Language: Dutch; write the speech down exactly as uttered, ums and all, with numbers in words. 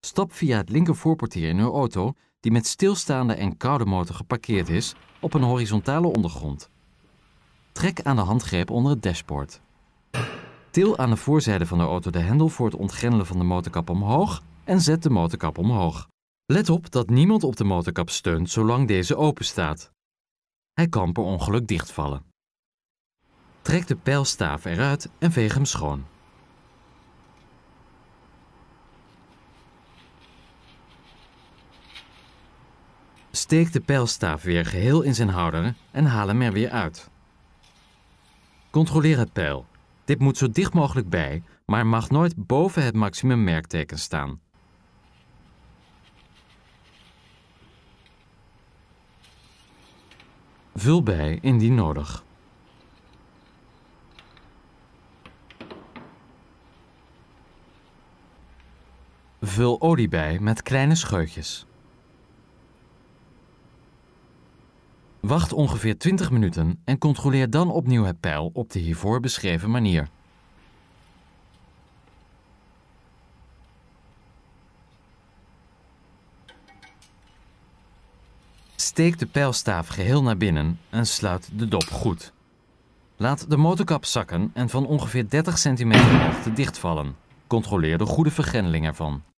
Stap via het linker voorportier in uw auto, die met stilstaande en koude motor geparkeerd is, op een horizontale ondergrond. Trek aan de handgreep onder het dashboard. Til aan de voorzijde van de auto de hendel voor het ontgrendelen van de motorkap omhoog en zet de motorkap omhoog. Let op dat niemand op de motorkap steunt zolang deze open staat. Hij kan per ongeluk dichtvallen. Trek de pijlstaaf eruit en veeg hem schoon. Steek de pijlstaaf weer geheel in zijn houder en haal hem er weer uit. Controleer het peil. Dit moet zo dicht mogelijk bij, maar mag nooit boven het maximum merkteken staan. Vul bij indien nodig. Vul olie bij met kleine scheutjes. Wacht ongeveer twintig minuten en controleer dan opnieuw het peil op de hiervoor beschreven manier. Steek de pijlstaaf geheel naar binnen en sluit de dop goed. Laat de motorkap zakken en van ongeveer dertig centimeter hoogte dichtvallen. Controleer de goede vergrendeling ervan.